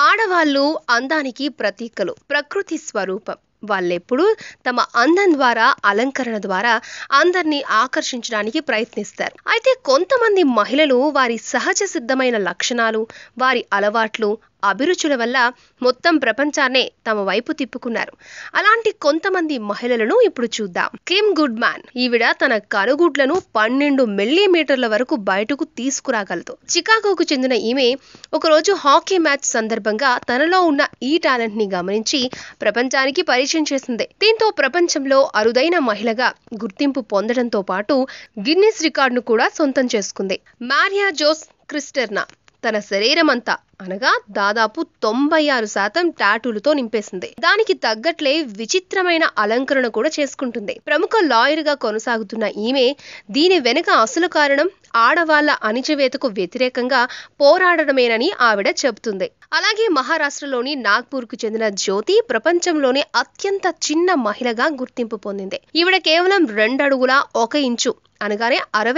ఆడవాళ్ళు అందానికి ప్రతీకలు, ప్రకృతి స్వరూపం. వాళ్ళెప్పుడు తమ అందం ద్వారా, అలంకరణ ద్వారా అందరినీ ఆకర్షించడానికి ప్రయత్నిస్తారు. అయితే కొంతమంది మహిళలు వారి సహజ సిద్ధమైన లక్షణాలు, వారి అలవాట్లు, అభిరుచుల వల్ల మొత్తం ప్రపంచాన్నే తమ వైపు తిప్పుకున్నారు. అలాంటి కొంతమంది మహిళలను ఇప్పుడు చూద్దాం. Kim Goodman. ఈవిడ తన కనుగుడ్లను 12 మిల్లీమీటర్ల వరకు బయటకు తీసుకురాగలదు. చికాగోకు చెందిన ఈమె ఒకరోజు హాకీ మ్యాచ్ సందర్భంగా తనలో ఉన్న ఈ టాలెంట్ ని గమనించి ప్రపంచానికి పరిచయం చేసింది. దీంతో ప్రపంచంలో అరుదైన మహిళగా గుర్తింపు పొందడంతో పాటు గిన్నిస్ రికార్డును కూడా సొంతం చేసుకుంది. మారియా జోస్ క్రిస్టెర్నా తన శరీరమంతా అనగా దాదాపు 96% టాటూలతో నింపేసింది. దానికి తగ్గట్లే విచిత్రమైన అలంకరణ కూడా చేసుకుంటుంది. ప్రముఖ లాయర్ గా కొనసాగుతున్న ఈమె దీని వెనుక అసలు కారణం ఆడవాళ్ల అణిచివేతకు వ్యతిరేకంగా పోరాడడమేనని ఆవిడ చెబుతుంది. అలాగే మహారాష్ట్రలోని నాగ్పూర్ కు చెందిన జ్యోతి ప్రపంచంలోనే అత్యంత చిన్న మహిళగా గుర్తింపు పొందింది. ఈవిడ కేవలం 2 అడుగుల 1 ఇంచు అనగానే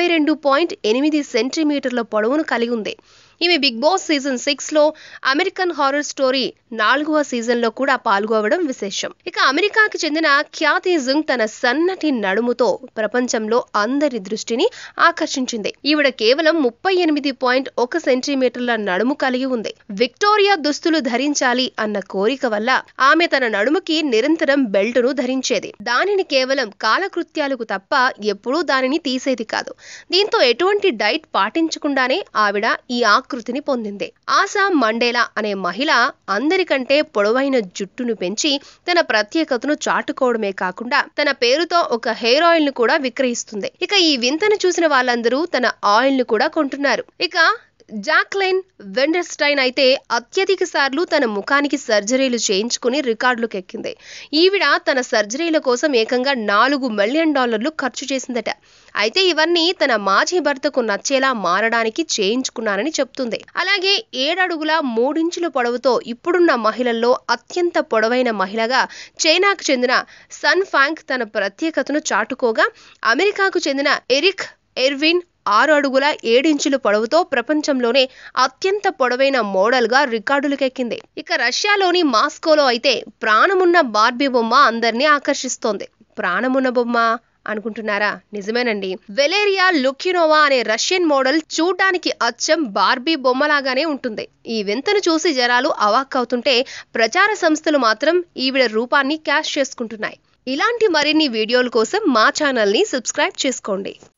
62.8 సెంటీమీటర్ల పొడవును కలిగి ఉంది. ఈమె బిగ్ బాస్ సీజన్ 6 లో అమెరికన్ హారర్ స్టోరీ 4వ సీజన్ లో కూడా పాల్గొనడం విశేషం. ఇక అమెరికాకి చెందిన ఖ్యాతి జుంగ్ తన సన్నటి నడుముతో ప్రపంచంలో అందరి దృష్టిని ఆకర్షించింది. ఈవిడ కేవలం 38.1 సెంటీమీటర్ల నడుము కలిగి ఉంది. విక్టోరియా దుస్తులు ధరించాలి అన్న కోరిక వల్ల ఆమె తన నడుముకి నిరంతరం బెల్టును ధరించేది. దానిని కేవలం కాలకృత్యాలకు తప్ప ఎప్పుడూ దానిని తీసేది కాదు. దీంతో ఎటువంటి డైట్ పాటించకుండానే ఆవిడ ఈ ఆకృతిని పొందింది. ఆశా మండేలా అనే మహిళ అందరికంటే పొడవైన జుట్టును పెంచి తన ప్రత్యేకతను చాటుకోవడమే కాకుండా తన పేరుతో ఒక హెయిర్ ఆయిల్ ను కూడా విక్రయిస్తుంది. ఇక ఈ వింతను చూసిన వాళ్ళందరూ తన ఆయిల్ ను కూడా కొంటున్నారు. ఇక జాక్లైన్ వెండర్స్టైన్ అయితే అత్యధిక సార్లు తన ముఖానికి సర్జరీలు చేయించుకుని రికార్డులకు ఎక్కింది. ఈవిడ తన సర్జరీల కోసం ఏకంగా $4 మిలియన్ ఖర్చు చేసిందట. అయితే ఇవన్నీ తన మాజీ భర్తకు నచ్చేలా మారడానికి చేయించుకున్నానని చెప్తుంది. అలాగే 7 అడుగుల 3 ఇంచుల పొడవుతో ఇప్పుడున్న మహిళల్లో అత్యంత పొడవైన మహిళగా చైనాకు చెందిన సన్ ఫాంగ్ తన ప్రత్యేకతను చాటుకోగా, అమెరికాకు చెందిన ఎరిక్ ఎర్విన్ 6 అడుగుల 7 ఇంచుల పొడవుతో ప్రపంచంలోనే అత్యంత పొడవైన మోడల్ గా రికార్డులకెక్కింది. ఇక రష్యాలోని మాస్కోలో అయితే ప్రాణమున్న బార్బీ బొమ్మ అందరినీ ఆకర్షిస్తోంది. ప్రాణమున్న బొమ్మ అనుకుంటున్నారా? నిజమేనండి. వెలేరియా లుక్యునోవా అనే రష్యన్ మోడల్ చూడ్డానికి అచ్చం బార్బీ బొమ్మలాగానే ఉంటుంది. ఈ వింతను చూసి జనాలు అవాక్కవుతుంటే ప్రచార సంస్థలు మాత్రం ఈవిడ రూపాన్ని క్యాష్ చేసుకుంటున్నాయి. ఇలాంటి మరిన్ని వీడియోల కోసం మా ఛానల్ ని సబ్స్క్రైబ్ చేసుకోండి.